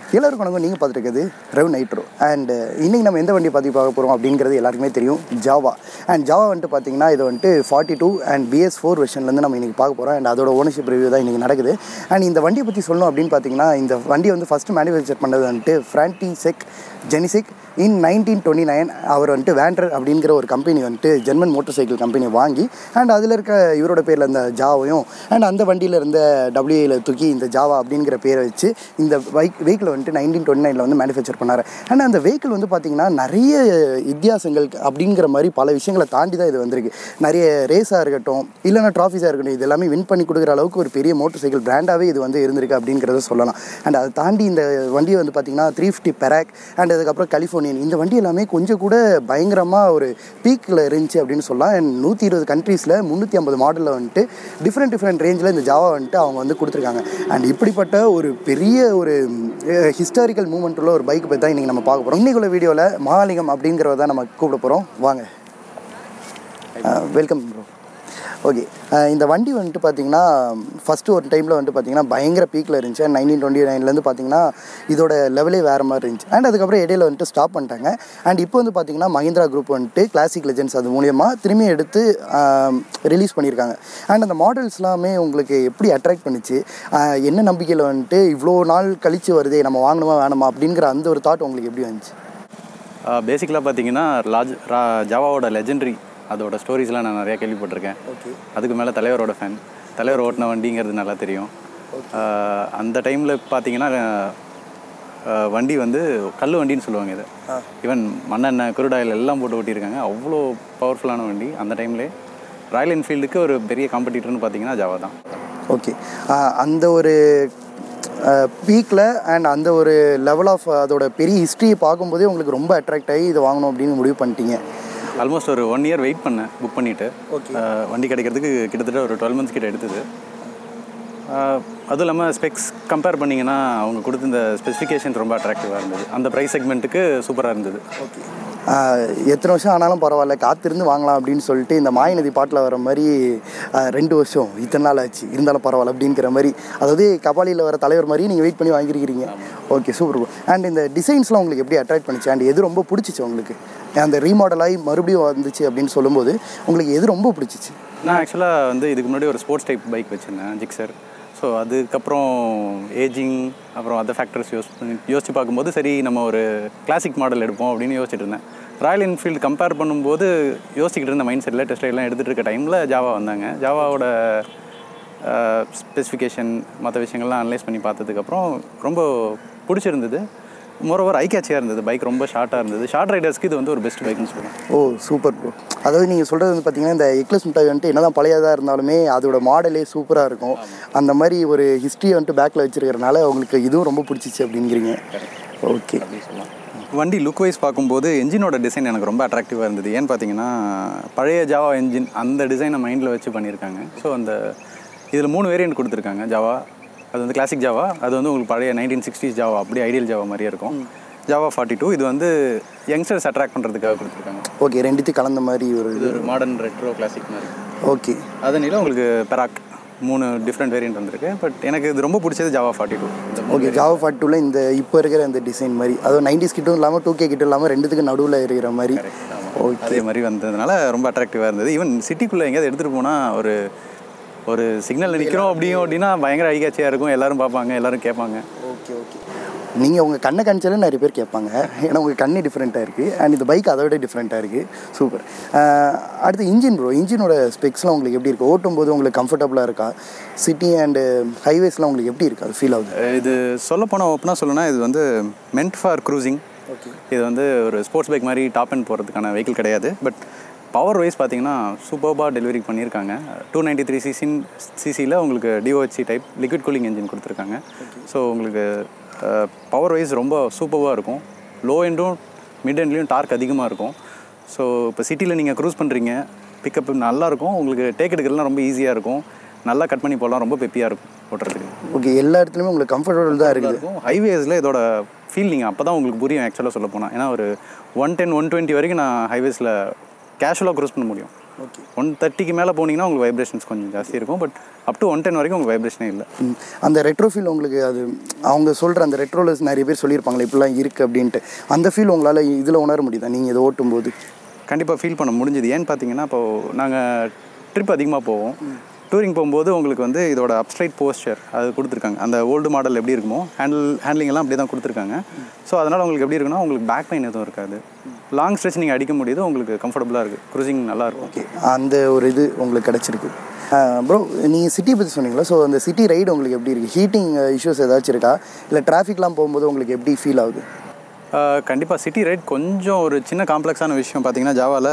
எல்லாருக்கும் வணக்கம். நீங்கள் பார்த்துருக்குது ரெவ் நைட்ரோ. அண்ட் இன்றைக்கி நம்ம எந்த வண்டி பார்த்து பார்க்க போகிறோம் அப்படிங்கிறது எல்லாருக்குமே தெரியும், ஜாவா. அண்ட் ஜாவா வந்துட்டு பார்த்தீங்கன்னா இது வந்துட்டு 42 அண்ட் BS4 வெர்ஷன்லேருந்து நம்ம இன்றைக்கி பார்க்க போகிறோம். அண்ட் அதோட ஓனர்ஷிப் ரிவ்யூ தான் இன்றைக்கி நடக்குது. அண்ட் இந்த வண்டியை பற்றி சொல்லணும் அப்படின்னு பார்த்தீங்கன்னா, இந்த வண்டி வந்து ஃபஸ்ட்டு மேனுஃபேக்சர் பண்ணது வந்துட்டு ஃப்ரான்டிசெக் ஜெனிசிக் இன் 1929. அவர் வந்துட்டு வேண்டர் அப்படிங்கிற ஒரு கம்பெனி வந்துட்டு ஜெர்மன் மோட்டர் சைக்கிள் கம்பெனி வாங்கி, அண்ட் அதில் இருக்க இவரோட பேரில் இந்த ஜாவையும் அண்ட் அந்த வண்டியில் இருந்த WAயில் தூக்கி இந்த ஜாவா அப்படிங்கிற பேரை வச்சு இந்த வெஹிக்கிளை வந்துட்டு 1929 வந்து மேனுஃபேக்சர் பண்ணார். அண்ட் அந்த வெஹிக்கிள் வந்து பார்த்திங்கன்னா நிறைய வித்தியாசங்கள் அப்படிங்கிற மாதிரி பல விஷயங்களை தாண்டி தான் இது வந்திருக்கு. நிறைய ரேஸாக இருக்கட்டும், இல்லைனா ட்ராஃபிஸாக இருக்கட்டும், இது எல்லாமே வின் பண்ணி கொடுக்குற அளவுக்கு ஒரு பெரிய மோட்டர் சைக்கிள் பிராண்டாகவே இது வந்து இருந்திருக்கு அப்படிங்கிறத சொல்லலாம். அண்ட் அதை தாண்டி இந்த வண்டியை வந்து பார்த்திங்கன்னா 350 பெராக் அண்ட் அதுக்கப்புறம் கலிஃபோர்னியன், இந்த வண்டி எல்லாமே கொஞ்சம் கூட பயங்கரமாக ஒரு பீக்கில் இருந்துச்சு அப்படின்னு சொல்லலாம். அண்ட் 120 கண்ட்ரீஸில் 350 மாடலில் வந்துட்டு டிஃப்ரெண்ட் ரேஞ்சில் இந்த ஜாவா வந்துட்டு அவங்க வந்து கொடுத்துருக்காங்க. அண்ட் இப்படிப்பட்ட ஒரு பெரிய ஒரு ஹிஸ்டாரிக்கல் மூமெண்ட் உள்ள ஒரு பைக் பற்றி தான் இன்றைக்கி நம்ம பார்க்க போகிறோம். இன்றைக்குள்ள வீடியோவில் மகாலிங்கம் அப்படிங்கிறத தான் நம்ம கூப்பிட போகிறோம். வாங்க, வெல்கம் ப்ரோ. ஓகே, இந்த வண்டி வந்துட்டு பார்த்திங்கன்னா ஃபஸ்ட்டு ஒரு டைமில் வந்துட்டு பார்த்திங்கன்னா பயங்கர பீக்கில் இருந்துச்சு. 1929 பார்த்திங்கன்னா இதோட லெவலே வேறு மாதிரி இருந்துச்சு. அண்ட் அதுக்கப்புறம் இடையில வந்துட்டு ஸ்டாப் பண்ணிட்டாங்க. அண்ட் இப்போ வந்து பார்த்திங்கன்னா மஹிந்திரா குரூப் வந்துட்டு கிளாசிக் லெஜெண்ட்ஸ் அது மூலியமாக திரும்பி எடுத்து ரிலீஸ் பண்ணியிருக்காங்க. அண்ட் அந்த மாடல்ஸ் எல்லாமே உங்களுக்கு எப்படி அட்ராக்ட் பண்ணிச்சு, என்ன நம்பிக்கையில் வந்துட்டு இவ்வளோ நாள் கழித்து வருதே, நம்ம வாங்கணுமா வேணுமா அப்படிங்கிற அந்த ஒரு தாட் உங்களுக்கு எப்படி வந்துச்சு? பேசிக்கலாக பார்த்தீங்கன்னா ஜாவாவோட லெஜெண்டரி அதோட ஸ்டோரிஸ்லாம் நான் நிறையா கேள்விப்பட்டிருக்கேன். ஓகே, அதுக்கு மேலே தலைவரோட ஃபேன், தலைவர் ஓட்டின வண்டிங்கிறது நல்லா தெரியும். அந்த டைமில் பார்த்தீங்கன்னா வண்டி வந்து கல் வண்டின்னு சொல்லுவாங்க. இது ஈவன் மண்ணெண்ணெய் குருடாயில் எல்லாம் போட்டு ஓட்டியிருக்காங்க. அவ்வளோ பவர்ஃபுல்லான வண்டி. அந்த டைம்லேயே ராயல் என்ஃபீல்டுக்கு ஒரு பெரிய காம்படிட்டர்னு பார்த்தீங்கன்னா ஜாவா தான். ஓகே, அந்த ஒரு பீக்கில் அண்ட் அந்த ஒரு லெவல் ஆஃப் அதோட பெரிய ஹிஸ்ட்ரியை பார்க்கும்போதே உங்களுக்கு ரொம்ப அட்ராக்ட் ஆகி இதை வாங்கணும் அப்படின்னு முடிவு பண்ணிட்டீங்க. ஆல்மோஸ்ட் ஒரு 1 இயர் வெயிட் பண்ணேன் புக் பண்ணிவிட்டு. வண்டி கிடைக்கிறதுக்கு கிட்டத்தட்ட ஒரு 12 months கிட்ட எடுத்தது. அதுவும் இல்லாமல் ஸ்பெக்ஸ் கம்பேர் பண்ணிங்கன்னா அவங்க கொடுத்த இந்த ஸ்பெசிஃபிகேஷன் ரொம்ப அட்ராக்டிவாக இருந்தது. அந்த ப்ரைஸ் செக்மெண்ட்டுக்கு சூப்பராக இருந்தது. ஓகே, எத்தனை வருஷம் ஆனாலும் பரவாயில்ல, காத்திருந்து வாங்கலாம் அப்படின்னு சொல்லிட்டு இந்த மாயநதி பாட்டில் வர மாதிரி 2 வருஷம் இத்தனை நாள் ஆச்சு இருந்தாலும் பரவாயில்ல அப்படிங்கிற மாதிரி, அதாவது கபாலியில் வர தலைவர் மாதிரி நீங்கள் வெயிட் பண்ணி வாங்கியிருக்கிறீங்க. Okay, super. அண்ட் இந்த டிசைன்ஸ்லாம் உங்களுக்கு எப்படி அட்ராக்ட் பண்ணிச்சு அண்ட் எது ரொம்ப பிடிச்சிச்சு உங்களுக்கு? அந்த ரீமாடல் ஆகி மறுபடியும் வந்துச்சு அப்படின்னு சொல்லும்போது உங்களுக்கு எது ரொம்ப பிடிச்சிச்சு? நான் ஆக்சுவலாக வந்து இதுக்கு முன்னாடி ஒரு ஸ்போர்ட்ஸ் டைப் பைக் வச்சுருந்தேன், ஜிக்ஸர். ஸோ அதுக்கப்புறம் ஏஜிங் அப்புறம் அதர் ஃபேக்டர்ஸ் யோசிச்சு பார்க்கும்போது சரி நம்ம ஒரு கிளாசிக் மாடல் எடுப்போம் அப்படின்னு யோசிச்சுட்டு இருந்தேன். ராயல் என்ஃபீல்டு கம்பேர் பண்ணும்போது யோசிச்சுக்கிட்டு இருந்த மைண்ட் செட்டில் டெஸ்ட் எல்லாம் எடுத்துகிட்டு இருக்க டைமில் ஜாவா வந்தாங்க. ஜாவாவோட ஸ்பெசிஃபிகேஷன் மற்ற விஷயங்கள்லாம் அனலைஸ் பண்ணி பார்த்ததுக்கப்புறம் ரொம்ப பிடிச்சிருந்தது. மோரோவர் ஐ கேட்சியாக இருந்தது. பைக் ரொம்ப ஷார்ட்டாக இருந்தது. ஷார்ட் ரைடர்ஸ்க்கு இது வந்து ஒரு பெஸ்ட் பைக்னு சொல்லுவேன். Oh, super bro. அதாவது நீங்கள் சொல்கிறது வந்து பார்த்திங்கன்னா இந்த எக்லஸ் மிட்டாய் வந்துட்டு என்ன தான் பழையதாக இருந்தாலுமே அதோட மாடலே சூப்பராக இருக்கும். அந்த மாதிரி ஒரு ஹிஸ்ட்ரியை வந்துட்டு பேக்கில் வச்சுருக்கிறனால உங்களுக்கு இதுவும் ரொம்ப பிடிச்சிச்சு அப்படிங்கிறீங்க. ஓகே, சொல்லலாம். வண்டி லுக் வைஸ் பார்க்கும்போது என்ஜினோட டிசைன் எனக்கு ரொம்ப அட்ராக்டிவாக இருந்தது. ஏன்னு பார்த்தீங்கன்னா பழைய ஜாவா என்ஜின் அந்த டிசைனை மைண்டில் வச்சு பண்ணியிருக்காங்க. ஸோ அந்த இதில் 3 வேரியண்ட் கொடுத்துருக்காங்க. ஜாவா அது வந்து கிளாசிக் ஜாவா, அது வந்து உங்களுக்கு பழைய 1960s ஜாவா, அப்படியே ஐடியல் ஜாவா மாதிரியே இருக்கும். ஜாவா 42 இது வந்து யங்ஸ்டர்ஸ் அட்ராக்ட் பண்ணுறதுக்காக கொடுத்துருக்காங்க. ஓகே, ரெண்டுத்தையும் கலந்த மாதிரி ஒரு இது ஒரு மாடர்ன் ரெட்ரோ கிளாசிக் மாதிரி. ஓகே, அதனால உங்களுக்கு பெராக் 3 டிஃப்ரெண்ட் வேரியண்ட் வந்திருக்கு. பட் எனக்கு இது ரொம்ப பிடிச்சது ஜாவா 42. ஓகே, ஜாவா 42ல் இந்த இப்போ இருக்கிற இந்த டிசைன் மாதிரி, அதுவும் 90s கிட்டும் இல்லாமல் 2K கிட்டும் இல்லாமல் ரெண்டுத்துக்கு நடுவில் இருக்கிற மாதிரி. ஓகே, அதே மாதிரி வந்ததுனால ரொம்ப அட்ராக்டிவாக இருந்தது. ஈவன் சிட்டிக்குள்ளே எங்கேயாவது எடுத்துகிட்டு போனால் ஒரு சிக்னலில் நிற்கிறோம் அப்படின்னா பயங்கர ஐகாட்சியாக இருக்கும். எல்லோரும் பார்ப்பாங்க, எல்லோரும் கேட்பாங்க. Okay, okay. நீங்கள் உங்கள் கண்ணை காணிச்சாலும் நிறைய பேர் கேட்பாங்க. ஏன்னா உங்கள் கண்ணே டிஃப்ரெண்ட்டாக இருக்குது அண்ட் இந்த பைக் அதை விட டிஃப்ரெண்ட்டாக இருக்குது. சூப்பர். அடுத்து இன்ஜின் ப்ரோ. இன்ஜினோட ஸ்பெக்ஸ்லாம் உங்களுக்கு எப்படி இருக்குது? ஓட்டும் போது உங்களுக்கு கம்ஃபர்டபுளாக இருக்கா? சிட்டி அண்டு ஹைவேஸ்லாம் உங்களுக்கு எப்படி இருக்குது? அது ஃபீல் ஆகுது? இது சொல்லப்போனால் ஓப்பனாக சொல்லணும்னா இது வந்து மென்ட் ஃபார் க்ரூசிங். ஓகே, இது வந்து ஒரு ஸ்போர்ட்ஸ் பைக் மாதிரி டாப் அண்ட் போகிறதுக்கான வெஹிக்கிள் கிடையாது. பட் பவர் வைஸ் பார்த்தீங்கன்னா சூப்பர்பாக டெலிவரி பண்ணியிருக்காங்க. 293 சிசியில் உங்களுக்கு DOHC type liquid cooling engine கொடுத்துருக்காங்க. ஸோ உங்களுக்கு பவர் வைஸ் ரொம்ப சூப்பராக இருக்கும். லோ எண்டும் மிட் எண்ட்லேயும் டார்க் அதிகமாக இருக்கும். ஸோ இப்போ சிட்டியில் நீங்கள் க்ரூஸ் பண்ணுறீங்க, பிக்கப் நல்லாயிருக்கும். உங்களுக்கு டேக் எடுக்கிறதுலாம் ரொம்ப ஈஸியாக இருக்கும். நல்லா கட் பண்ணி போகலாம். ரொம்ப பெப்பியாக இருக்கும் ஓட்டுறதுக்கு. ஓகே, எல்லா இடத்துலையுமே உங்களுக்கு கம்ஃபர்டபுள் தான் இருக்குது. ஹைவேஸில் இதோட ஃபீல் நீங்கள் அப்போ தான் உங்களுக்கு புரியும் ஆக்சுவலாக சொல்ல போனால். ஏன்னா ஒரு 110 120 வரைக்கும் நான் ஹைவேஸில் கேஷுவலாக க்ரூஸ் பண்ண முடியும். ஓகே 130க்கு மேலே போனீங்கன்னா உங்களுக்கு வைப்ரேஷன்ஸ் கொஞ்சம் ஜாஸ்தி இருக்கும். பட் அப் டு 110 வரைக்கும் உங்களுக்கு வைப்ரேஷனே இல்லை. அந்த ரெட்ரோ ஃபீல் உங்களுக்கு அது அவங்க சொல்கிற அந்த ரெட்ரோவில் நிறைய பேர் சொல்லியிருப்பாங்களே இப்படிலாம் இருக்குது அப்படின்ட்டு, அந்த ஃபீல் உங்களால் இதில் உணர முடியுதா நீங்கள் இதை ஓட்டும்போது? கண்டிப்பாக ஃபீல் பண்ண முடிஞ்சுது. ஏன்னு பார்த்தீங்கன்னா இப்போது நாங்கள் ட்ரிப் அதிகமாக போவோம். டூரிங் போகும்போது உங்களுக்கு வந்து இதோட அப்ஸ்ட்ரைட் போஸ்டர் அது கொடுத்துருக்காங்க. அந்த ஓல்டு மாடல் எப்படி இருக்குமோ ஹேண்ட்லிங் எல்லாம் அப்படி தான் கொடுத்துருக்காங்க. ஸோ அதனால் உங்களுக்கு எப்படி இருக்குன்னா உங்களுக்கு பேக் பெயின் எதுவும் இருக்காது. லாங் ஸ்ட்ரெச் நீங்கள் அடிக்க முடியுது, உங்களுக்கு கம்ஃபர்டபுளாக இருக்குது, க்ரூசிங் நல்லாயிருக்கும். ஓகே, அந்த ஒரு இது உங்களுக்கு கிடச்சிருக்கு. ப்ரோ நீங்கள் சிட்டி பற்றி சொன்னீங்களா? ஸோ அந்த சிட்டி ரைடு உங்களுக்கு எப்படி இருக்குது? ஹீட்டிங் இஷ்யூஸ் ஏதாச்சும் இருக்கா? இல்லை டிராஃபிக்லாம் போகும்போது உங்களுக்கு எப்படி ஃபீல் ஆகுது? கண்டிப்பாக சிட்டி ரைட் கொஞ்சம் ஒரு சின்ன காம்ப்ளெக்ஸான விஷயம். பார்த்தீங்கன்னா ஜாவாவில்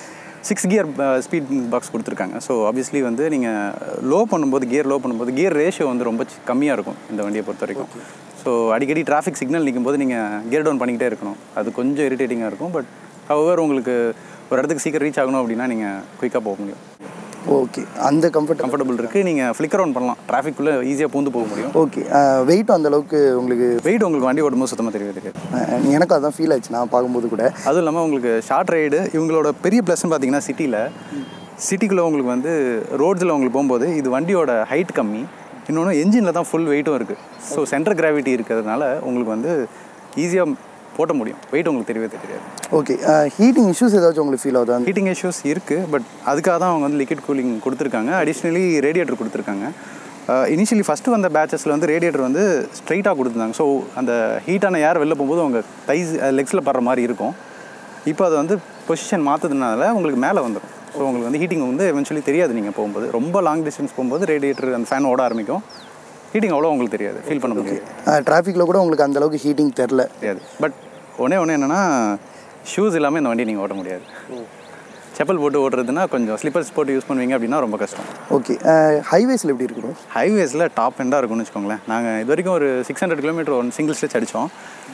6 கியர் ஸ்பீட் பாக்ஸ் கொடுத்துருக்காங்க. ஸோ ஆப்வியஸ்லி வந்து நீங்கள் லோ பண்ணும்போது கியர் ரேஷியோ வந்து ரொம்ப கம்மியாக இருக்கும் இந்த வண்டியை பொறுத்த வரைக்கும். ஸோ அடிக்கடி டிராஃபிக் சிக்னல் நிற்கும் போது நீங்கள் கியர் டவுன் பண்ணிக்கிட்டே இருக்கணும். அது கொஞ்சம் இரிட்டேட்டிங்காக இருக்கும். பட் ஹவர் உங்களுக்கு ஒரு இடத்துக்கு சீக்கிரம் ரீச் ஆகணும் அப்படின்னா நீங்கள் குயிக்காக போக முடியும். ஓகே, அந்த கம்ஃபர்டபுள் இருக்குது. நீங்கள் ஃப்ளிக்கர் ஆன் பண்ணலாம், டிராஃபிக்குள்ளே ஈஸியாக பூந்து போக முடியும். ஓகே, வெயிட்டும் அந்தளவுக்கு உங்களுக்கு வண்டி ஓடும்போது சுத்தமாக தெரியாது. எனக்கும் அதான் ஃபீல் ஆச்சு நான் பார்க்கும்போது கூட. அதுவும் இல்லாமல் உங்களுக்கு ஷார்ட் ரைடு இவங்களோட பெரிய ப்ளஸ்ன்னு பார்த்தீங்கன்னா சிட்டிக்குள்ளே உங்களுக்கு வந்து ரோட்ஸில் உங்களுக்கு போகும்போது இது வண்டியோட ஹைட் கம்மி, இன்னொன்று என்ஜினில் தான் ஃபுல் வெயிட்டும் இருக்குது. ஸோ சென்டர் கிராவிட்டி இருக்கிறதுனால உங்களுக்கு வந்து ஈஸியாக போட்ட முடியும், வெயிட் உங்களுக்கு தெரியவே தெரியாது. ஓகே, ஹீட்டிங் இஷ்யூஸ் ஏதாச்சும் உங்களுக்கு ஃபீல் ஆகுதா? ஹீட்டிங் இஷ்யூஸ் இருக்குது. பட் அதுக்காக தான் அவங்க வந்து லிக்விட் கூலிங் கொடுத்துருக்காங்க. அடிஷ்னலி ரேடியேட்டர் கொடுத்துருக்காங்க. இனிஷியலி ஃபஸ்ட்டு வந்த பேச்சஸில் வந்து ரேடியேட்டர் வந்து ஸ்ட்ரைட்டாக கொடுத்துருந்தாங்க. ஸோ அந்த ஹீட்டான ஏர் வெளில போகும்போது அவங்க லெக்ஸில் படுற மாதிரி இருக்கும். இப்போ அது வந்து பொசிஷன் மாற்றுறதுனால உங்களுக்கு மேலே வந்துடும். ஸோ உங்களுக்கு வந்து ஹீட்டிங் வந்து எவென்ச்சுவலி தெரியாது. நீங்கள் போகும்போது ரொம்ப லாங் டிஸ்டன்ஸ் போகும்போது ரேடியேட்டர் அந்த ஃபேன் ஓட ஆரம்பிக்கும். ஹீட்டிங் அவ்வளோ உங்களுக்கு தெரியாது, ஃபீல் பண்ண முடியாது. டிராஃபிக்கில் கூட உங்களுக்கு அந்தளவுக்கு ஹீட்டிங் தெரியாது. பட் ஒன்று என்னென்னா ஷூஸ் இல்லாமல் இந்த வண்டி நீங்கள் ஓட்ட முடியாது. செப்பல் போட்டு ஓட்டுறதுன்னா கொஞ்சம் ஸ்லிப்பர்ஸ் போட்டு யூஸ் பண்ணுவீங்க அப்படின்னா ரொம்ப கஷ்டம். ஓகே, ஹைவேஸில் எப்படி இருக்கணும்? ஹைவேஸில் டாப் எண்டாக இருக்கும்னு வச்சுக்கோங்களேன். நாங்கள் இது வரைக்கும் ஒரு 600 கிலோமீட்டர் ஒன் சிங்கிள் ஸ்ட்ரெச் அடித்தோம்.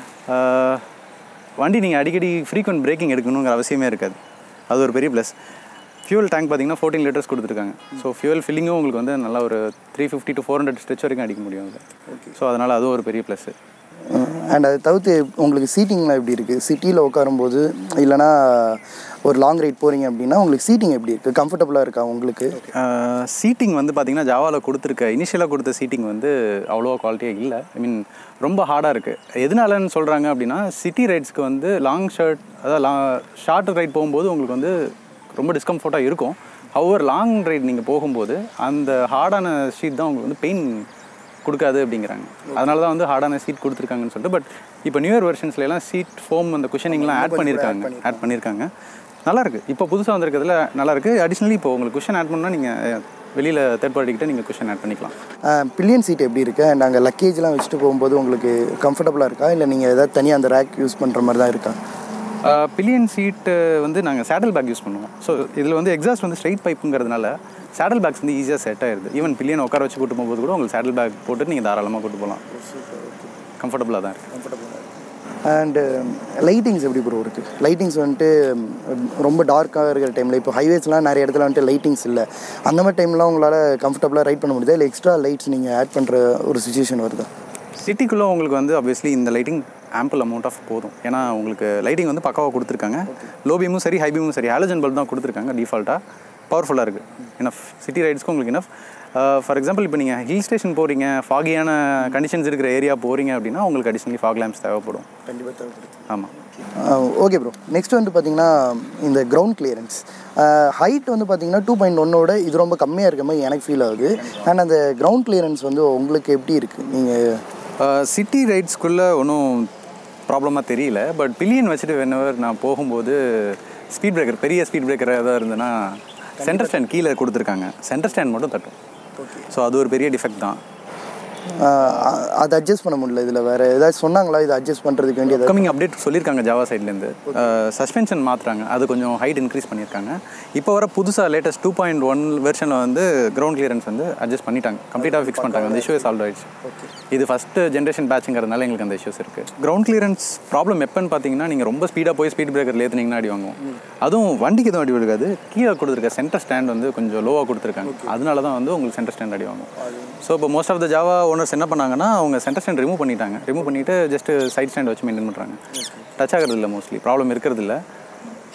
வண்டி நீங்கள் அடிக்கடி ஃப்ரீக்வெண்ட் பிரேக்கிங் எடுக்கணுங்கிற அவசியமே இருக்காது. அது ஒரு பெரிய ப்ளஸ். ஃபியூல் டேங்க் பார்த்தீங்கன்னா 14 லிட்டர்ஸ் கொடுத்துருக்காங்க. ஸோ ஃபியூல் ஃபில்லிங்கும் உங்களுக்கு வந்து நல்லா ஒரு 350 to 400 ஸ்ட்ரெச் வரைக்கும் அடிக்க முடியும். ஓகே, ஸோ அதனால் அதுவும் ஒரு பெரிய ப்ளஸ்ஸு. அண்ட் அதை தவிர்த்து உங்களுக்கு சீட்டிங்லாம் எப்படி இருக்குது? சிட்டியில் உட்காரும்போது இல்லைனா ஒரு லாங் ரைட் போகிறீங்க அப்படின்னா உங்களுக்கு சீட்டிங் எப்படி இருக்குது? கம்ஃபர்டபுளாக இருக்கா உங்களுக்கு? சீட்டிங் வந்து பார்த்திங்கன்னா ஜாவாவில் கொடுத்துருக்க இனிஷியலாக கொடுத்த சீட்டிங் வந்து அவ்வளோவா குவாலிட்டியாக இல்லை. ஐ மீன் ரொம்ப ஹார்டாக இருக்குது. எதனாலன்னு சொல்கிறாங்க அப்படின்னா சிட்டி ரைட்ஸ்க்கு வந்து ஷார்ட் ரைட் போகும்போது உங்களுக்கு வந்து ரொம்ப டிஸ்கம்ஃபர்ட்டாக இருக்கும். ஹவர் லாங் ரைட் நீங்கள் போகும்போது அந்த ஹார்டான ஷீட் தான் உங்களுக்கு வந்து பெயின் கொடுக்காது அப்படிங்கிறாங்க. அதனால தான் வந்து ஹார்டான சீட் கொடுத்துருக்காங்கன்னு சொல்லிட்டு. பட் இப்போ நியூயர் வெர்ஷன்ஸ்லாம் சீட் ஃபோம் அந்த குஷனிங்லாம் ஆட் பண்ணியிருக்காங்க. நல்லாயிருக்கு. இப்போ புதுசாக வந்திருக்கிறதுல நல்லாயிருக்கு. அடிஷ்னலி இப்போ உங்களுக்கு குஷன் ஆட் பண்ணால் நீங்கள் வெளியில் தேர்ட் பார்ட்டிக்கிட்ட நீங்கள் குஷன் ஆட் பண்ணிக்கலாம். பில்லியன் சீட் எப்படி இருக்குது? அண்ட் அங்கே லக்கேஜ்லாம் வச்சுட்டு போகும்போது உங்களுக்கு கம்ஃபர்டபுளாக இருக்கா? இல்லை நீங்கள் எதாவது தனியாக அந்த ரேக் யூஸ் பண்ணுற மாதிரி தான் இருக்கா? பில்லியன் சீட்டு வந்து நாங்கள் சேடல் பேக் யூஸ் பண்ணுவோம். ஸோ இதில் வந்து எக்ஸாஸ்ட் வந்து ஸ்ட்ரைட் பைப்புங்கிறதுனால சேடல் பேக்ஸ் வந்து ஈஸியாக செட் ஆகிடுது. ஈவன் பில்லியன் உட்கார வச்சு கூட்டு போகும்போது கூட உங்களுக்கு சேடல் பேக் போட்டு நீங்கள் தாராளமாக கூட்டு போகலாம். கம்ஃபர்டபுளாக தான் இருக்குது. அண்டு லைட்டிங்ஸ் எப்படி ப்ரோ இருக்குது? லைட்டிங்ஸ் வந்துட்டு ரொம்ப டார்க்காக இருக்கிற டைமில் இப்போ ஹைவேஸ்லாம் நிறைய இடத்துல வந்துட்டு லைட்டிங்ஸ் இல்லை. அந்த மாதிரி டைம்லாம் உங்களால் கம்ஃபர்டபுளாக ரைட் பண்ண முடியுதா? இல்லை எக்ஸ்ட்ரா லைட்ஸ் நீங்கள் ஆட் பண்ணுற ஒரு சுச்சுவேஷன் வருதா? சிட்டிக்குள்ளே உங்களுக்கு வந்து ஆப்வியஸ்லி இந்த லைட்டிங் ஆம்பிள் அமௌண்ட் ஆஃப் போதும். ஏன்னா உங்களுக்கு லைட்டிங் வந்து பக்காவாக கொடுத்துருக்காங்க. லோ பீமும் சரி ஹை பீமும் சரி ஹாலஜன் பல்ப் தான் கொடுத்துருக்காங்க. டிஃபால்ட்டாக பவர்ஃபுல்லாக இருக்குது. ஏன்னா சிட்டி ரைட்ஸ்க்கு உங்களுக்கு என்ன ஃபார் எக்ஸாம்பிள் இப்போ நீங்கள் ஹில் ஸ்டேஷன் போகிறீங்க, ஃபாகியான கண்டிஷன்ஸ் இருக்கிற ஏரியா போகிறீங்க அப்படின்னா உங்களுக்கு அடிஷ்னலி ஃபாக் லேம்ப்ஸ் தேவைப்படும். கண்டிப்பாக தேவைப்படும். ஆமாம். ஓகே ப்ரோ, நெக்ஸ்ட் வந்து பார்த்தீங்கன்னா இந்த கிரவுண்ட் கிளியரன்ஸ் ஹைட் வந்து பார்த்தீங்கன்னா 2.1 இது ரொம்ப கம்மியாக இருக்க மாதிரி எனக்கு ஃபீல் ஆகுது. அண்ட் அந்த கிரவுண்ட் கிளியரன்ஸ் வந்து உங்களுக்கு எப்படி இருக்குது? நீங்கள் சிட்டி ரைட்ஸ்குள்ளே ஒன்றும் ப்ராப்ளமாக தெரியல. பட் பில்லியன் வச்சுட்டு வென்னவர் நான் போகும்போது ஸ்பீட் பிரேக்கர் பெரிய ஸ்பீட் பிரேக்கர் ஏதாவது இருந்ததுன்னா சென்டர் ஸ்டாண்ட் கீழே கொடுத்துருக்காங்க. சென்டர் ஸ்டாண்ட் மட்டும் தட்டும். ஸோ அது ஒரு பெரிய டிஃபெக்ட் தான். அதை அட்ஜஸ்ட் பண்ண முடியல. இதில் வேறு ஏதாவது சொன்னாங்களா இதை அட்ஜஸ்ட் பண்ணுறதுக்கு வேண்டியது? கம்மிங் அப்டேட் சொல்லியிருக்காங்க ஜாவா சைட்லேருந்து. சஸ்பென்ஷன் மாற்றுறாங்க, அது கொஞ்சம் ஹைட் இன்க்ரீஸ் பண்ணியிருக்காங்க. இப்போ வர புதுசாக லேட்டஸ்ட் 2.1 வெர்ஷனில் வந்து கிரவுண்ட் கிளியரன்ஸ் வந்து அட்ஜஸ்ட் பண்ணிட்டாங்க, கம்ப்ளீட்டாக ஃபிக்ஸ் பண்ணிட்டாங்க. அந்த இஷ்யூ சால்வ் ஆயிடுச்சு. இது ஃபஸ்ட்டு ஜென்ரேஷன் பேட்சுங்கிறதுனால எங்களுக்கு அந்த இஷ்யூஸ் இருக்குது. கிரவுண்ட் கிளியரன்ஸ் ப்ராப்ளம் எப்போன்னு பார்த்தீங்கன்னா நீங்கள் ரொம்ப ஸ்பீடாக போய் ஸ்பீட் பிரேக்கர் ஏற்றுனீங்கன்னா அடி வாங்குவோம். அதுவும் வண்டிக்கு எதுவும் அடி விழுகாது. கீழே கொடுத்துருக்க சென்டர் ஸ்டாண்ட் வந்து கொஞ்சம் லோவாக கொடுத்துருக்காங்க. அதனால தான் வந்து உங்களுக்கு சென்டர் ஸ்டாண்ட் அடி வாங்கும். ஸோ இப்போ most of the Jawa owners என்ன பண்ணாங்கன்னா அவங்க சென்டர் ஸ்டாண்ட் ரிமூவ் பண்ணிவிட்டு ஜஸ்ட்டு சைட் ஸ்டாண்ட் வச்சு மெயின்டைன் பண்ணுறாங்க. டச் ஆகிறது இல்லை, மோஸ்ட்லி ப்ராப்ளம் இருக்கிறது இல்லை.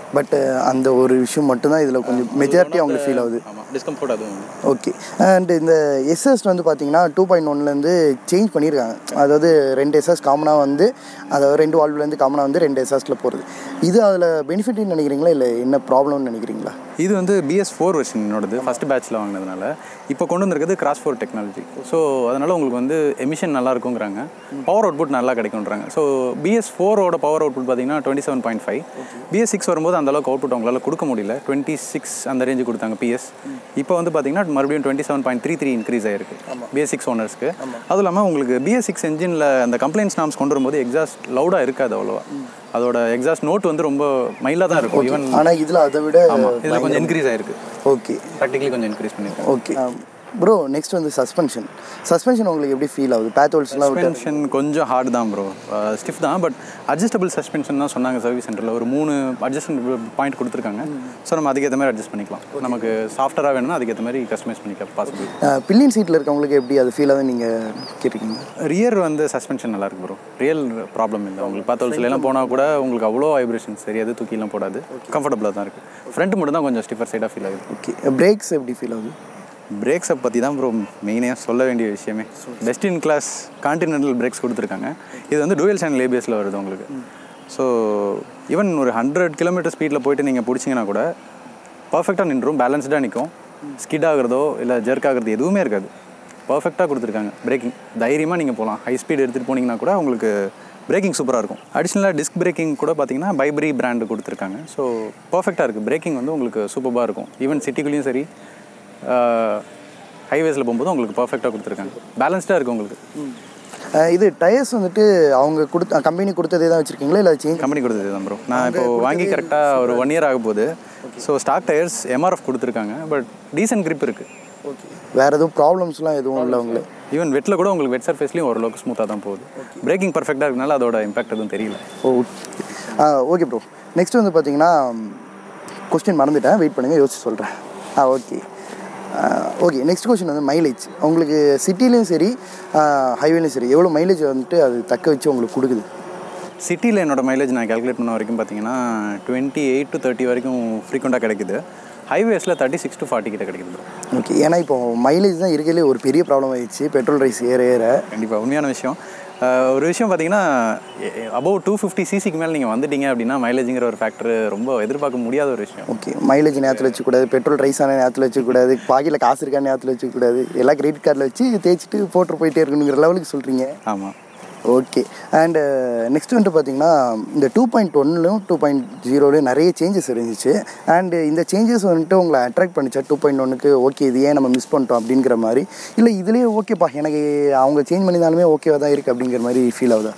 பட் அந்த ஒரு விஷயம் மட்டும்தான் இதில் கொஞ்சம் மெஜாரிட்டி அவங்களுக்கு ஃபீல் ஆகுது. ஆமாம், டிஸ்கம்ஃபர்ட் அதுவும். ஓகே. அண்ட் இந்த எஸ்எஸ் வந்து பார்த்தீங்கன்னா 2.1லேருந்து சேஞ்ச் பண்ணியிருக்காங்க. அதாவது 2 எஸ்எஸ் காமனாக வந்து, அதாவது 2 வால்வ்லேருந்து காமனாக வந்து 2 எஸ்எஸில் போகிறது. இது அதில் பெனிஃபிட்னு நினைக்கிறீங்களா இல்லை என்ன ப்ராப்ளம்னு நினைக்கிறீங்களா? இது வந்து BS4 வெர்ஷனோடது ஃபஸ்ட் பேட்சில் வாங்கினதுனால இப்போ கொண்டு வந்திருக்கிறது Cross4 டெக்னாலஜி. ஸோ அதனால் உங்களுக்கு வந்து எமிஷன் நல்லா இருக்குங்கிறாங்க, பவர் அவுட்புட் நல்லா கிடைக்கும்ன்றாங்க. ஸோ BS4ஓட பவர் அவுட்புட் பார்த்தீங்கன்னா 27.5. BS6 வரும்போது அந்தளவுக்கு அவுட்புட் அவங்களால கொடுக்க முடியல. 26 அந்த ரேஞ்சு கொடுத்தாங்க PS. இப்போ வந்து பார்த்தீங்கன்னா மறுபடியும் 27.33 இன்க்ரீஸ் ஆகிருக்கு BS6 ஓனர்ஸ்க்கு. அதுவும் இல்லாமல் உங்களுக்கு BS6 என்ஜினில் அந்த கம்ப்ளைண்ட்ஸ் நாம்ஸ் கொண்டு வரும்போது எக்ஸாஸ்ட் லவுடாக இருக்காது அவ்வளோவா. அதோட எக்ஸாஸ்ட் நோட் வந்து ரொம்ப மைலாக தான் இருக்கும். ஈவன் ஆனால் இதில் அதை விட இதில் கொஞ்சம் இன்க்ரீஸ் ஆகிருக்கு. ஓகே, ப்ராக்டிகலி கொஞ்சம் இன்க்ரீஸ் பண்ணியிருக்கேன். Okay bro. நெக்ஸ்ட் வந்து சஸ்பென்ஷன் உங்களுக்கு எப்படி ஃபீல் ஆகுது? பேத்தோல்ஸ்லாம் சஸ்பென்ஷன் கொஞ்சம் ஹார்ட் தான் ப்ரோ, ஸ்டிஃப் தான். பட் அட்ஜஸ்டபிள் சஸ்பென்ஷன் தான் சொன்னாங்க சர்வீஸ் சென்டரில். ஒரு 3 அட்ஜஸ்டபிள் பாயிண்ட் கொடுத்துருக்காங்க. ஸோ நம்ம அதுக்கேற்ற மாதிரி அட்ஜஸ்ட் பண்ணிக்கலாம். நமக்கு சாஃப்ட்வேராக வேணும்னா அதுக்கேற்ற மாதிரி கஸ்டமைஸ் பண்ணிக்கலாம் பாசிபிள். பில்லியன் சீட்டில் இருக்கவங்களுக்கு எப்படி அது ஃபீல் ஆகுது நீங்கள் கேட்டிருக்கீங்க? ரியர் வந்து சஸ்பென்ஷன் நல்லாயிருக்கு ப்ரோ, ரியல் ப்ராப்ளம் இல்லை. உங்களுக்கு பேத்தோல்ஸ்லாம் போனால் கூட உங்களுக்கு அவ்வளோ வைப்ரேஷன்ஸ் தெரியாது, தூக்கிலாம் போடாது, கம்ஃபர்டபுளாக தான் இருக்குது. ஃப்ரண்ட் மட்டும் தான் கொஞ்சம் ஸ்டிஃபர் சைடாக ஃபீல் ஆகுது. ஓகே. பிரேக்ஸ் எப்படி ஃபீல் ஆகுது? பிரேக்ஸை பற்றி தான் ப்ரோ மெயினாக சொல்ல வேண்டிய விஷயமே. Best in class Continental brakes கொடுத்துருக்காங்க. இது வந்து டூயல் சேனல் ABSல வருது உங்களுக்கு. ஸோ ஈவன் ஒரு 100 கிலோமீட்டர் ஸ்பீடில் போய்ட்டு நீங்கள் பிடிச்சிங்கன்னா கூட பர்ஃபெக்டாக நின்றும், பேலன்ஸ்டாக நிற்கும். ஸ்கிட் ஆகிறதோ இல்லை ஜெர்க் ஆகிறது எதுவுமே இருக்காது. பர்ஃபெக்டாக கொடுத்துருக்காங்க. பிரேக்கிங் தைரியமாக நீங்கள் போகலாம். ஹை ஸ்பீட் எடுத்துகிட்டு போனீங்கன்னா கூட உங்களுக்கு பிரேக்கிங் சூப்பராக இருக்கும். அடிஷ்னலாக டிஸ்க் பிரேக்கிங் கூட பார்த்தீங்கன்னா பைப்ரி பிராண்டு கொடுத்துருக்காங்க. ஸோ பர்ஃபெக்டாக இருக்குது. பிரேக்கிங் வந்து உங்களுக்கு சூப்பராக இருக்கும். ஈவன் சிட்டிக்குள்ளேயும் சரி, ஹைவேஸில் போகும்போது உங்களுக்கு பர்ஃபெக்டாக கொடுத்துருக்காங்க. பேலன்ஸ்டாக இருக்குது உங்களுக்கு. இது டயர்ஸ் வந்துட்டு அவங்க கம்பெனி கொடுத்ததே தான் வச்சுருக்கீங்களா இல்லை சேஞ்ச்? கம்பெனி கொடுத்ததே தான் ப்ரோ. நான் இப்போ வாங்கி கரெக்டாக ஒரு 1 இயர் ஆக போகுது. ஸோ ஸ்டாக் டயர்ஸ் MRF கொடுத்துருக்காங்க. பட் டீசன்ட் grip இருக்குது. ஓகே. வேறு எதுவும் ப்ராப்ளம்ஸ்லாம் எதுவும் இல்லை உங்களுக்கு? ஈவன் வெட்டில் கூட உங்களுக்கு வெட் சர்ஃபேஸ்லேயும் ஓரளவுக்கு ஸ்மூத்தாக தான் போகுது. பிரேக்கிங் பர்ஃபெக்டாக இருக்கனால அதோட இம்பாக்ட் எதுவும் தெரியல. Okay bro. நெக்ஸ்ட் வந்து பார்த்தீங்கன்னா கொஸ்டின் மறந்துட்டேன், வெயிட் பண்ணுங்கள், யோசிச்சு சொல்கிறேன். ஓகே. நெக்ஸ்ட் கொஸ்டின் வந்து மைலேஜ். உங்களுக்கு சிட்டிலையும் சரி ஹைவேலையும் சரி எவ்வளோ மைலேஜ் வந்துட்டு அது தக்க வச்சு உங்களுக்கு கொடுக்குது? சிட்டியில் என்னோட மைலேஜ் நான் கால்குலேட் பண்ண வரைக்கும் பார்த்தீங்கன்னா 28 to 30 வரைக்கும் ஃப்ரீக்வெண்ட்டாக கிடைக்குது. ஹைவேஸில் 36 to 40 கிட்ட கிடைக்குது. ஓகே. ஏன்னா இப்போ மைலேஜ் தான் இருக்கிறதுலே ஒரு பெரிய ப்ராப்ளம் ஆயிடுச்சு, பெட்ரோல் ரைஸ் ஏற. கண்டிப்பாக உண்மையான விஷயம். ஒரு விஷயம் பார்த்தீங்கன்னா அபவ் 250 சிசிக்கு மேலே நீங்கள் வந்துட்டீங்க அப்படின்னா மைலேஜுங்கிற ஒரு ஃபேக்டர் ரொம்ப எதிர்பார்க்க முடியாத ஒரு விஷயம். ஓகே. மைலேஜ் நேரத்தில் வச்சுக்கூடாது, பெட்ரோல் ரைஸான நேரத்தில் வச்சுக்கூடாது, பாக்கெட்டில் காசு இருக்கான நேரத்தில் வச்சுக்கூடாது, எல்லாம் கிரெடிட் கார்டில் வச்சு தேய்ச்சிட்டு போட்டு போயிட்டே இருக்கணுங்கிற லெவலுக்கு சொல்கிறீங்க. ஆமாம். ஓகே. அண்டு நெக்ஸ்ட் வந்துட்டு பார்த்தீங்கன்னா இந்த 2.1லையும் 2.0லையும் நிறைய சேஞ்சஸ் இருந்துச்சு. அண்டு இந்த சேஞ்சஸ் வந்துட்டு உங்களை அட்ராக்ட் பண்ணிச்சா 2.1க்கு? ஓகே, இது ஏன் நம்ம மிஸ் பண்ணிட்டோம் அப்படிங்கிற மாதிரி, இல்லை இதுலேயே ஓகேப்பா எனக்கு அவங்க சேஞ்ச் பண்ணியிருந்தாலுமே ஓகேவாக தான் இருக்குது அப்படிங்கிற மாதிரி ஃபீல் ஆகுதா?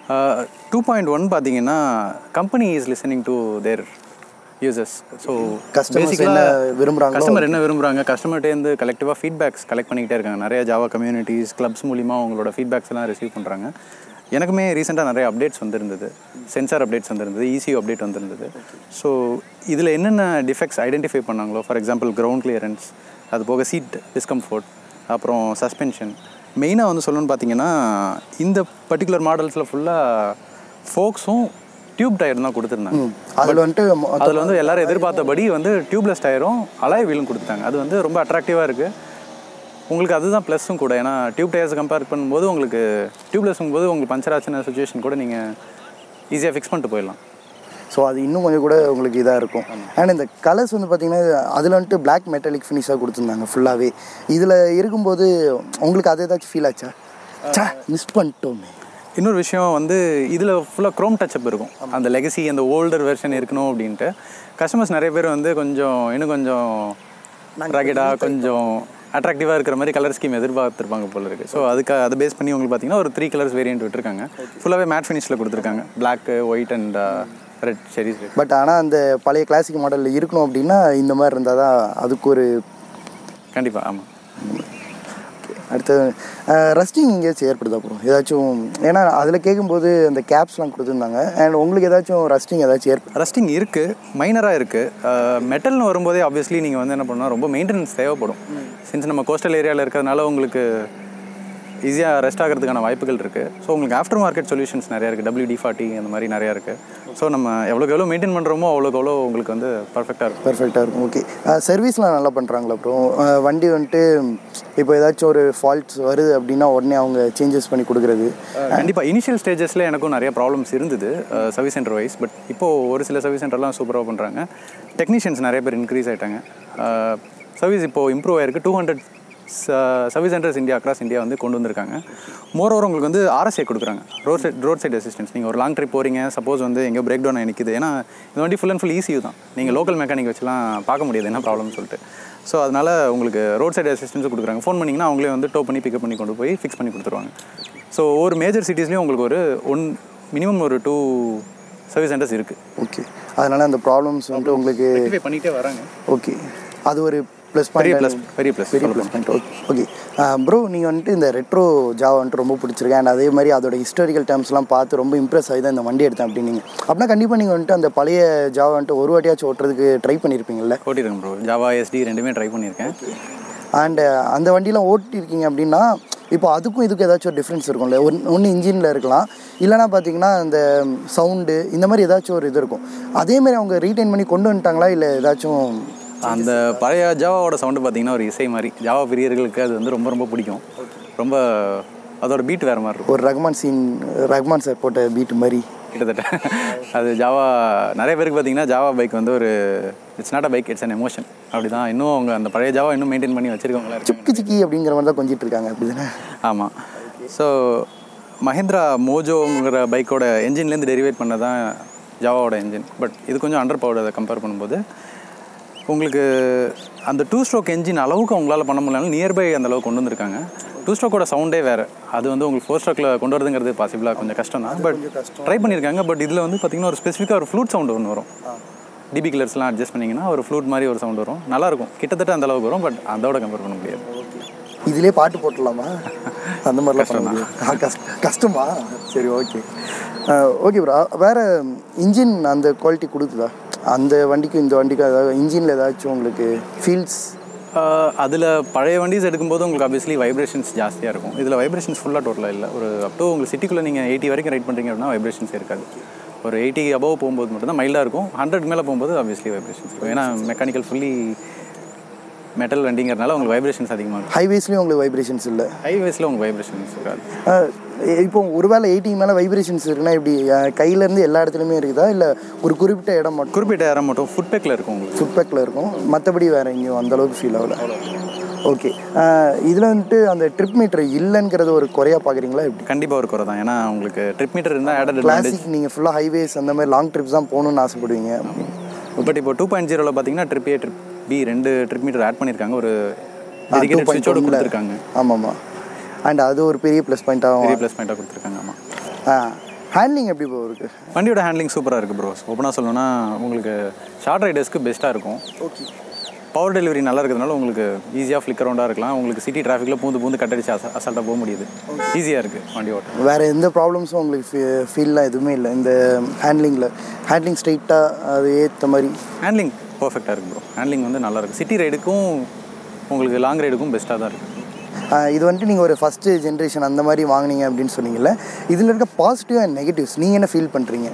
2.1 பார்த்தீங்கன்னா company is listening to their users. So customer என்ன விரும்புகிறாங்க, கஸ்டமர்கிட்டேருந்து கலெக்டிவாக ஃபீட்பேக்ஸ் கலெக்ட் பண்ணிக்கிட்டே இருக்காங்க. நிறைய ஜாவா கம்யூனிட்டிஸ், கிளப்ஸ் மூலிமா அவங்களோட ஃபீட்பேக்ஸ் எல்லாம் ரிசீவ் பண்ணுறாங்க. எனக்குமே ரீசெண்டாக நிறைய அப்டேட்ஸ் வந்துருந்தது, சென்சார் அப்டேட்ஸ் வந்துருந்தது, ECU அப்டேட் வந்துருந்தது. ஸோ இதில் என்னென்ன டிஃபெக்ட்ஸ் ஐடென்டிஃபை பண்ணாங்களோ, ஃபார் எக்ஸாம்பிள் கிரவுண்ட் கிளியரன்ஸ், அது போக சீட் டிஸ்கம்ஃபோர்ட், அப்புறம் சஸ்பென்ஷன், மெயினாக வந்து சொல்லணும்னு பார்த்தீங்கன்னா இந்த பர்டிகுலர் மாடல்ஸில் ஃபுல்லாக ஃபோக்ஸும் டியூப் டயர் தான் கொடுத்துருந்தாங்க. அதில் வந்து எல்லாரும் எதிர்பார்த்தபடி வந்து டியூப்லெஸ் டயரும் அலாய் வீலும் கொடுத்துட்டாங்க. அது வந்து ரொம்ப அட்ராக்டிவாக இருக்குது உங்களுக்கு. அதுதான் ப்ளஸ்ஸும் கூட. ஏன்னா டியூப் டயர்ஸ் கம்பேர் பண்ணும்போது உங்களுக்கு டியூப்லெஸ்ஸும் போது உங்களுக்கு பஞ்சர் ஆச்சுன சுச்சுவேஷன் கூட நீங்கள் ஈஸியாக ஃபிக்ஸ் பண்ணிட்டு போயிடலாம். ஸோ அது இன்னும் கொஞ்சம் கூட உங்களுக்கு இதாக இருக்கும். அண்ட் இந்த கலர்ஸ் வந்து பார்த்திங்கன்னா அதில் வந்துட்டு பிளாக் மெட்டாலிக் ஃபினிஷாக கொடுத்துருந்தாங்க ஃபுல்லாகவே. இதில் இருக்கும்போது உங்களுக்கு அது ஏதாச்சும் ஃபீல் ஆச்சா, மிஸ் பண்ணிட்டோமே? இன்னொரு விஷயம் வந்து இதில் ஃபுல்லாக க்ரோம் டச்சப் இருக்கும். அந்த லெகசி அந்த ஓல்டர் வெர்ஷன் இருக்கணும் அப்படின்ட்டு கஸ்டமர்ஸ் நிறைய பேர் வந்து இன்னும் கொஞ்சம் ராக்கெட்டாக கொஞ்சம் அட்ராக்டிவாக இருக்கிற மாதிரி கலர் ஸ்கீம் எதிர்பார்த்துருப்பாங்க போல இருக்குது. ஸோ அதை பேஸ் பண்ணி உங்களுக்கு பார்த்தீங்கன்னா ஒரு 3 கலர்ஸ் வேரியன்ட் விட்டுருக்காங்க. ஃபுல்லாகவே மேட் ஃபினிஷில் கொடுத்துருக்காங்க, black, white and red series. But ஆனால் அந்த பழைய கிளாசிக் மாடலில் இருக்கணும் அப்படின்னா இந்த மாதிரி இருந்தால் தான் அதுக்கு ஒரு கண்டிப்பாக. ஆமாம். அடுத்தது ரஸ்டிங் எங்கேயாச்சும் ஏற்படுதா ப்ரோ ஏதாச்சும்? ஏன்னா அதில் கேட்கும்போது அந்த கேப்ஸ்லாம் கொடுத்துருந்தாங்க. அண்ட் உங்களுக்கு ஏதாச்சும் ரஸ்டிங் ரஸ்டிங் இருக்குது, மைனராக இருக்குது. மெட்டல்னு வரும்போதே ஆப்வியஸ்லி நீங்கள் வந்து என்ன பண்ணால் ரொம்ப மெயின்டெனன்ஸ் தேவைப்படும். சின்ஸ் நம்ம கோஸ்டல் ஏரியாவில் இருக்கிறதுனால உங்களுக்கு ஈஸியாக ரெஸ்ட் ஆகிறதுக்கான வாய்ப்புகள் இருக்குது. ஸோ உங்களுக்கு ஆஃப்டர் மார்க்கெட் சொல்யூஷன்ஸ் நிறையா இருக்குது, WD-40 அந்த மாதிரி நிறையா இருக்குது. ஸோ நம்ம எவ்வளோக்கு எவ்வளோ மெயின்டைன் பண்ணுறோமோ அவ்வளோக்கு எவ்வளோ உங்களுக்கு வந்து பர்ஃபெக்டாக இருக்கும். ஓகே. சர்வீஸ்லாம் நல்லா பண்ணுறாங்களா அப்புறம் வண்டி வந்துட்டு இப்போ ஏதாச்சும் ஒரு ஃபால்ட்ஸ் வருது அப்படின்னா உடனே அவங்க சேஞ்சஸ் பண்ணி கொடுக்குறது? கண்டிப்பாக இனிஷியல் ஸ்டேஜஸில் எனக்கும் நிறைய ப்ராப்ளம்ஸ் இருந்தது சர்வீஸ் சென்டர் வைஸ். பட் இப்போது ஒரு சில சர்வீஸ் சென்டர்லாம் சூப்பராக பண்ணுறாங்க. டெக்னீஷியன்ஸ் நிறைய பேர் இன்க்ரீஸ் ஆகிட்டாங்க. சர்வீஸ் இப்போது இம்ப்ரூவ் ஆகிருக்கு. 200 சர்வீஸ் சென்டர்ஸ் அக்ராஸ் இந்தியா வந்து கொண்டு வந்திருக்காங்க. மோரோவர் உங்களுக்கு வந்து RSA கொடுக்குறாங்க, ரோட் சைட் அசிஸ்டன்ஸ். நீங்கள் ஒரு லாங் ட்ரிப் போகிறீங்க, சப்போஸ் வந்து எங்கேயோ பிரேக் டவுன் நிற்குது, ஏன்னா இந்த வண்டி ஃபுல் அண்ட் ஃபுல் ECU தான், நீங்கள் லோக்கல் மெக்கானிக் வச்சுலாம் பார்க்க முடியாது என்ன ப்ராப்ளம்னு சொல்லிட்டு. ஸோ அதனால் உங்களுக்கு ரோட் சைடு அசிஸ்டன்ஸும் கொடுக்குறாங்க. ஃபோன் பண்ணிங்கன்னா அவங்களே வந்து டோ பண்ணி பிக்கப் பண்ணி கொண்டு போய் ஃபிக்ஸ் பண்ணி கொடுத்துருவாங்க. ஸோ ஒரு மேஜர் சிட்டிஸ்லேயும் உங்களுக்கு ஒரு மினிமம் ஒரு 2 சர்வீஸ் சென்டர்ஸ் இருக்குது. ஓகே. அதனால் அந்த ப்ராப்ளம்ஸ் வந்துட்டு உங்களுக்கு பண்ணிகிட்டே வராங்க. ஓகே, அது ஒரு பெரிய ப்ளஸ் பாயிண்ட். ஓகே ப்ரோ, நீங்கள் வந்துட்டு இந்த ரெட்ரோ ஜாவா வந்துட்டு ரொம்ப பிடிச்சிருக்கேன், அண்ட் அதே மாதிரி அதோட ஹிஸ்டாரிக்கல் டேர்ம்ஸ்லாம் பார்த்து ரொம்ப இம்ப்ரெஸ் ஆகி தான் இந்த வண்டி எடுத்தேன் அப்படின்னீங்க. அப்படின்னா கண்டிப்பாக நீங்கள் வந்துட்டு அந்த பழைய ஜாவா வந்துட்டு ஒரு வாட்டியாச்சும் ஓட்டுறதுக்கு ட்ரை பண்ணியிருப்பீங்கள்ல? ஓட்டிருக்கேன் ப்ரோ, ஜாவா SD ரெண்டுமே ட்ரை பண்ணியிருக்கேன். அண்டு அந்த வண்டியெலாம் ஓட்டியிருக்கீங்க அப்படின்னா இப்போ அதுக்கும் இதுக்கும் ஏதாச்சும் ஒரு டிஃப்ரென்ஸ் இருக்கும்ல? ஒன்று இன்ஜினில் இருக்கலாம், இல்லைனா பார்த்தீங்கன்னா அந்த சவுண்டு இந்த மாதிரி ஏதாச்சும் ஒரு இது இருக்கும். அதேமாதிரி அவங்க ரீட்டைன் பண்ணி கொண்டு வந்துட்டாங்களா, இல்லை ஏதாச்சும்? அந்த பழைய ஜாவாவோட சவுண்டு பார்த்திங்கன்னா ஒரு இசை மாதிரி, ஜாவா பிரியர்களுக்கு அது வந்து ரொம்ப ரொம்ப பிடிக்கும். ரொம்ப அதோட பீட் வேறு மாதிரி இருக்கும். ஒரு ரஹ்மான் சார் போட்ட பீட் மாதிரி கிட்டத்தட்ட. அது ஜாவா நிறைய பேருக்கு பார்த்திங்கன்னா ஜாவா பைக் வந்து ஒரு it's not a bike, it's an emotion. அப்படி தான் இன்னும் அவங்க அந்த பழைய ஜாவா இன்னும் மெயின்டைன் பண்ணி வச்சுருக்கவங்களா சிக்கி அப்படிங்கிற மாதிரி தான் கொஞ்சிட்டு இருக்காங்க, அப்படி தானே? ஆமாம். ஸோ மஹிந்திரா மோஜோங்கிற பைக்கோட என்ஜின்லேருந்து டெரிவேட் பண்ண தான் ஜாவாவோட என்ஜின். பட் இது கொஞ்சம் அண்டர் பவர்டு. அதை கம்பேர் பண்ணும்போது உங்களுக்கு அந்த 2 ஸ்ட்ரோக் என்ஜின் அளவுக்கு அவங்களால பண்ண முடியலனாலும் நியர்பை அந்த அளவுக்கு கொண்டு வந்திருக்காங்க. 2 ஸ்ட்ரோக்கோட சவுண்டே வேறு. அது வந்து உங்களுக்கு 4 ஸ்ட்ரோக்கில் கொண்டு வரதுங்கிறது பாசிபிளாக கொஞ்சம் கஷ்டம் தான். பட் ட்ரை பண்ணியிருக்காங்க. பட் இதில் வந்து பார்த்திங்கன்னா ஒரு ஸ்பெசிஃபிக்காக ஒரு ஃப்ளூட் சவுண்டு ஒன்று வரும். DB கிளர்ஸ்லாம் அட்ஜஸ்ட் பண்ணிங்கன்னா ஒரு ஃப்ளூட் மாதிரி ஒரு சவுண்ட் வரும், நல்லாயிருக்கும். கிட்டத்தட்ட அந்த அளவுக்கு வரும், பட் அதோட கம்பேர் பண்ண முடியாது. இதிலே பாட்டு போட்டுடலாமா? அந்த மாதிரிலாம் கஷ்டமா? சரி, ஓகே ப்ரோ. வேறு இன்ஜின் அந்த குவாலிட்டி கொடுக்குதா அந்த வண்டிக்கும் இந்த வண்டிக்கும்? ஏதாவது இன்ஜினில் ஏதாச்சும் உங்களுக்கு ஃபீல்ஸ்? அதில் பழைய வண்டிஸ் எடுக்கும்போது உங்களுக்கு ஆப்வியஸ்லி வைப்ரேஷன்ஸ் ஜாஸ்தியாக இருக்கும். இதில் வைப்ரேஷன்ஸ் ஃபுல்லாக டோட்டலாக இல்லை. ஒரு அப் டு உங்களுக்கு சிட்டிக்குள்ளே நீங்கள் 80 வரைக்கும் ரைட் பண்ணுறீங்க அப்படின்னா வைப்ரேஷன்ஸ் இருக்காது. ஒரு 80 அபவ் போகும்போது மட்டும் தான் மைல்டாக இருக்கும். 100 மேலே போகும்போது ஆப்வியஸ்லி வைப்ரேஷன்ஸ் இருக்கும். ஏன்னா மெக்கானிக்கல் ஃபுல்லி மெட்டல் வண்டிங்கிறதுனால உங்களுக்கு வைப்ரேஷன்ஸ் அதிகமாக இருக்கும். ஹைவேஸ்லேயும் உங்களுக்கு வைப்ரேஷன்ஸ் இல்லை? ஹைவேஸில் உங்களுக்கு வைப்ரேஷன்ஸ் இருக்காது. இப்போ ஒருவேளை 80 மேலே வைப்ரேஷன்ஸ் இருக்குன்னா இப்படி கையிலேருந்து எல்லா இடத்துலையுமே இருக்குதா, இல்லை ஒரு குறிப்பிட்ட இடம் மட்டும்? ஃபுட் பேக்கில் இருக்கும். உங்களுக்கு ஃபுட் பேக்கில் இருக்கும், மற்றபடி வேறு எங்கேயும் அந்தளவுக்கு ஃபீல் ஆகல. ஓகே. இதில் வந்துட்டு அந்த ட்ரிப் மீட்டர் இல்லைங்கிறது ஒரு குறையாக பார்க்குறீங்களா எப்படி? கண்டிப்பாக ஒரு குறை தான். ஏன்னா உங்களுக்கு ட்ரிப் மீட்டர் இருந்தால் ஆடட் கிளாசிக் நீங்கள் ஃபுல்லாக ஹைவேஸ் அந்த மாதிரி லாங் ட்ரிப்ஸ் தான் போகணுன்னு ஆசைப்படுவீங்க. பட் இப்போ 2.0 பார்த்தீங்கன்னா trip A trip B 2 trip meter add பண்ணியிருக்காங்க. ஒரு டெடிகேட்டட் ஸ்விட்சோட கொடுத்துருக்காங்க. ஆமாம். அண்ட் அது ஒரு பெரிய ப்ளஸ் பாயிண்ட்டாக கொடுத்துருக்காங்க. ஆமாம். ஹேண்ட்லிங் எப்படி ப்ரோ இருக்குது? வண்டியோட ஹேண்ட்லிங் சூப்பராக இருக்குது ப்ரோ. ஓப்பனாக சொல்லணும்னா உங்களுக்கு ஷார்ட் ரைடர்ஸ்க்கு பெஸ்ட்டாக இருக்கும். ஓகே. பவர் டெலிவரி நல்லா இருக்கிறதுனால உங்களுக்கு ஈஸியாக ஃப்ளிக் ரவுண்டாக இருக்கலாம். உங்களுக்கு சிட்டி டிராஃபிக்கில் பூந்து கட்டடிச்சு அசால்ட்டாக போக முடியுது. ஈஸியாக இருக்குது வண்டி ஓட்ட. வேறு எந்த ப்ராப்ளம்ஸும் உங்களுக்கு ஃபீல்லாம் எதுவுமே இல்லை இந்த ஹேண்ட்லிங்கில்? ஹேண்ட்லிங் ஸ்ட்ரைட்டாக அது ஏற்ற மாதிரி ஹேண்ட்லிங் பர்ஃபெக்டாக இருக்குது ப்ரோ. ஹேண்ட்லிங் வந்து நல்லாயிருக்கு. சிட்டி ரைடுக்கும் உங்களுக்கு லாங் ரைடுக்கும் பெஸ்ட்டாக தான் இருக்குது. இது வந்துட்டு நீங்கள் ஒரு ஃபஸ்ட்டு ஜென்ரேஷன் அந்த மாதிரி வாங்கினீங்க அப்படின்னு சொன்னீங்கல்ல, இதில் இருக்க பாசிட்டிவ் அண்ட் நெகட்டிவ்ஸ் நீங்கள் என்ன ஃபீல் பண்ணுறீங்க?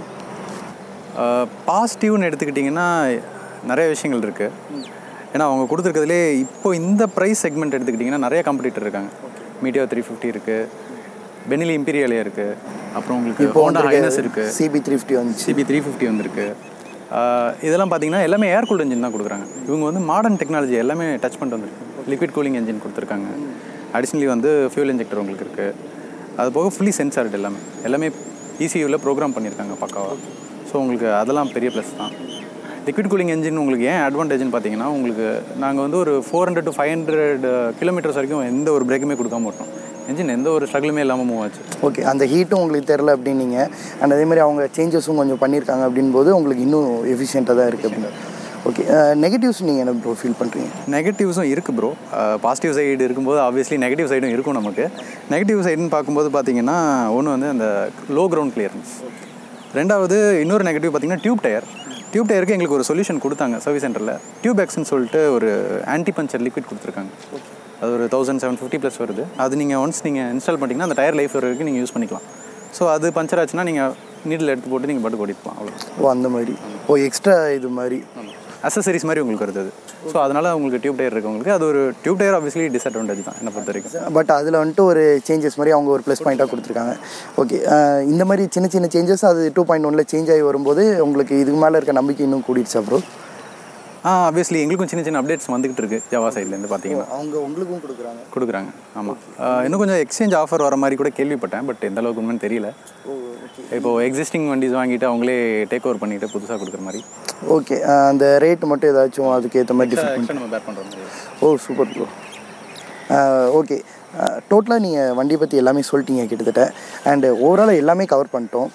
பாசிட்டிவ்னு எடுத்துக்கிட்டிங்கன்னா நிறைய விஷயங்கள் இருக்குது. ஏன்னா அவங்க கொடுத்துருக்கிறதுலே இப்போ இந்த ப்ரைஸ் செக்மெண்ட் எடுத்துக்கிட்டிங்கன்னா நிறைய காம்படிட்டர் இருக்காங்க. மீட்டியோ 350 இருக்குது, பெனிலி இம்பீரியலே இருக்குது, அப்புறம் உங்களுக்கு ஹோண்டா ஹைனஸ் இருக்குது, CB350 வந்துருக்கு. இதெல்லாம் பார்த்தீங்கன்னா எல்லாமே ஏர் கூல்டு என்ஜின் தான் கொடுக்குறாங்க. இவங்க வந்து மாடர்ன் டெக்னாலஜி எல்லாமே டச் பண்ணிட்டு வந்துருக்கு. லிக்விட் கூலிங் என்ஜின் கொடுத்துருக்காங்க. அடிஷ்னலி வந்து ஃபியூல் இன்ஜெக்டர் உங்களுக்கு இருக்குது. அது போக ஃபுல்லி சென்சார்டு எல்லாமே ECUவில் ப்ரோக்ராம் பண்ணியிருக்காங்க பக்காவாக. ஸோ உங்களுக்கு அதெல்லாம் பெரிய ப்ளஸ் தான். லிக்விட் கூலிங் என்ஜின் உங்களுக்கு ஏன் அட்வான்டேஜ்னு பார்த்தீங்கன்னா, உங்களுக்கு நாங்கள் வந்து ஒரு 400 to 500 கிலோமீட்டர்ஸ் வரைக்கும் எந்த ஒரு பிரேக்குமே கொடுக்காம மாட்டோம். என்ஜின் எந்த ஒரு ஸ்ட்ரகிளுமே இல்லாமல் மூவ் ஆச்சு. ஓகே. அந்த ஹீட்டும் உங்களுக்கு தெரில அப்படின்னீங்க, அண்ட் அதேமாதிரி அவங்க சேஞ்சஸும் கொஞ்சம் பண்ணியிருக்காங்க அப்படின் போது உங்களுக்கு இன்னும் எஃபிஷியண்ட்டாக தான் இருக்குது அப்படின்னு. ஓகே. நெகட்டிவ்ஸ் நீங்கள் என்ன ப்ரோ ஃபீல் பண்ணுறீங்க? நெகட்டிவ்ஸும் இருக்குது ப்ரோ. பாசிட்டிவ் சைடு இருக்கும்போது ஆப்வியஸ்லி நெகட்டிவ் சைடும் இருக்கும் நமக்கு. நெகட்டிவ் சைடுன்னு பார்க்கும்போது பார்த்தீங்கன்னா, ஒன்று வந்து அந்த லோ கிரவுண்ட் கிளியரன்ஸ். ரெண்டாவது இன்னொரு நெகட்டிவ் பார்த்தீங்கன்னா டியூப் டயருக்கு எங்களுக்கு ஒரு சொல்யூஷன் கொடுத்தாங்க சர்வீஸ் சென்டரில். டியூப் எக்ஸ்ன்னு சொல்லிட்டு ஒரு ஆன்டி பஞ்சர் லிக்விட் கொடுத்துருக்காங்க. அது ஒரு 1750 ப்ளஸ் வருது. அது நீங்கள் ஒன்ஸ் நீங்கள் இன்ஸ்டால் பண்ணிட்டீங்கன்னா அந்த டயர் லைஃப் வரைக்கும் நீங்கள் யூஸ் பண்ணிக்கலாம். ஸோ அது பஞ்சர் ஆச்சுன்னா நீங்கள் நீடில் எடுத்து போட்டு நீங்கள் பாட்டுக்கு ஓடிக்கலாம். அவ்வளோ. ஓ அந்த மாதிரி. ஓ எக்ஸ்ட்ரா இது மாதிரி அசசரிஸ் மாதிரி உங்களுக்கு வருது அது. ஸோ அதனால் உங்களுக்கு டியூப் டயர் இருக்குது உங்களுக்கு. அது ஒரு டியூப் டயர் ஆப்வியஸ்லி டிஸ்அட்வான்டேஜ் தான் என்னை பொறுத்த வரைக்கும். பட் அதில் வந்துட்டு ஒரு சேஞ்சஸ் மாதிரி அவங்க ஒரு ப்ளஸ் பாயிண்ட்டாக கொடுத்துருக்காங்க. ஓகே, இந்த மாதிரி சின்ன சின்ன சேஞ்சஸ் அது 2.1 சேஞ்ச் ஆகி வரும்போது உங்களுக்கு இதுக்கு மேலே இருக்க நம்பிக்கை இன்னும் கூடிடுச்சா ப்ரோ? ஆப்வியஸ்லி எங்களுக்கும் சின்ன சின்ன அப்டேட்ஸ் வந்துகிட்டு இருக்குது ஜாவா சைட்லேருந்து பார்த்தீங்கன்னா. அவங்க உங்களுக்கும் கொடுக்குறாங்க. ஆமாம். இன்னும் கொஞ்சம் எக்ஸ்சேஞ்ச் ஆஃபர் வர மாதிரி கூட கேள்விப்பட்டேன். பட் எந்த அளவுக்கு உண்மைன்னு தெரியல. இப்போது எக்ஸிஸ்டிங் வண்டிஸ் வாங்கிட்டு அவங்களே டேக் ஓவர் பண்ணிவிட்டு புதுசாக கொடுக்குற மாதிரி. ஓகே, அந்த ரேட்டு மட்டும் ஏதாச்சும் அதுக்கேற்ற மாதிரி டிஃப்ரெண்ட் நம்ம பேர் பண்ணுற மாதிரி. ஓ சூப்பர் ப்ரோ. ஓகே, டோட்டலாக நீங்கள் வண்டியை பற்றி எல்லாமே சொல்லிட்டீங்க கிட்டத்தட்ட. அண்டு ஓவராலாக எல்லாமே கவர் பண்ணிட்டோம்.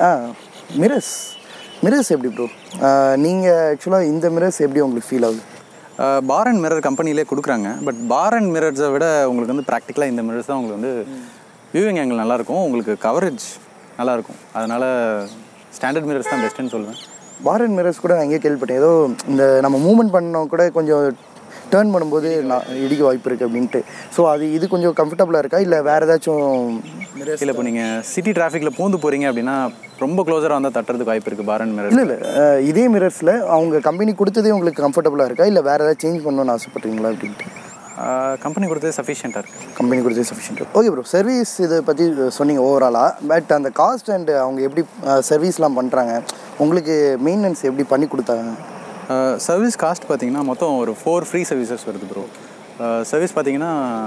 மிரர்ஸ் எப்படி ப்ரோ? நீங்கள் ஆக்சுவலாக இந்த மிரர்ஸ் எப்படி உங்களுக்கு ஃபீல் ஆகுது? பார் அண்ட் மிரர் கம்பெனிலே கொடுக்குறாங்க. பட் பார் அண்ட் மிரர்ஸை விட உங்களுக்கு வந்து ப்ராக்டிக்கலாக இந்த மிரர்ஸ் தான் உங்களுக்கு வந்து வியூவிங் ஆங்கிள் நல்லாயிருக்கும், உங்களுக்கு கவரேஜ் நல்லாயிருக்கும். அதனால் ஸ்டாண்டர்ட் மிரர்ஸ் தான் பெஸ்ட்டுன்னு சொல்லுவேன். பார் அண்ட் மிரர்ஸ் கூட நான் எங்கேயே கேள்விப்பட்டேன். ஏதோ இந்த நம்ம மூவ்மெண்ட் பண்ணோம் கூட கொஞ்சம் டேர்ன் பண்ணும்போது நான் இடிக்க வாய்ப்பு இருக்குது அப்படின்ட்டு. ஸோ இது கொஞ்சம் கம்ஃபர்டபுளாக இருக்கா இல்லை வேறு ஏதாச்சும் மிரர்ஸ்? இல்லை, இப்போ நீங்கள் சிட்டி டிராஃபிக்கில் பூந்து போகிறீங்க அப்படின்னா ரொம்ப க்ளோஸராக வந்தால் தட்டுறதுக்கு வாய்ப்பு இருக்குது பார் அண்ட் மிரர். இல்லை இதே மிரர்ஸில் அவங்க கம்பெனி கொடுத்ததே உங்களுக்கு கம்ஃபர்டபுளாக இருக்கா இல்லை வேறு ஏதாவது சேஞ்ச் பண்ணணும்னு ஆசைப்பட்றீங்களா அப்படின்ட்டு? கம்பெனி கொடுத்தது சஃபிஷியண்ட்டாக இருக்குது. கம்பெனி கொடுத்தது சஃபிஷியண்ட்டாக. ஓகே ப்ரோ, சர்வீஸ் இதை பற்றி சொன்னீங்க ஓவராலாக. பட் அந்த காஸ்ட் அண்டு அவங்க எப்படி சர்வீஸ்லாம் பண்ணுறாங்க, உங்களுக்கு மெயின்டெனன்ஸ் எப்படி பண்ணி கொடுத்தாங்க? சர்வீஸ் காஸ்ட் பார்த்தீங்கன்னா மொத்தம் ஒரு 4 ஃப்ரீ சர்வீசஸ் வருது ப்ரோ. சர்வீஸ் பார்த்தீங்கன்னா